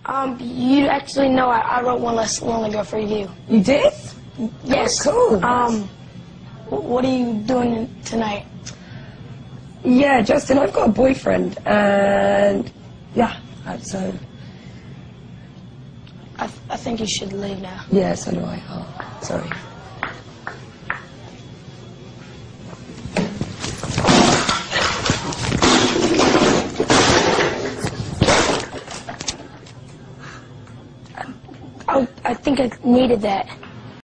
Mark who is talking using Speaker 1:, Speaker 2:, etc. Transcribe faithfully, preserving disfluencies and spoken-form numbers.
Speaker 1: Um, you actually know I, I wrote one less Lonely Girl for you.
Speaker 2: You did?
Speaker 1: Yes.
Speaker 2: Oh, cool.
Speaker 1: Um, what are you doing tonight?
Speaker 2: Yeah, Justin, I've got a boyfriend, and yeah, so.
Speaker 1: I, th I think you should leave now.
Speaker 2: Yeah, so do I. Oh, sorry.
Speaker 1: I, I think I needed that.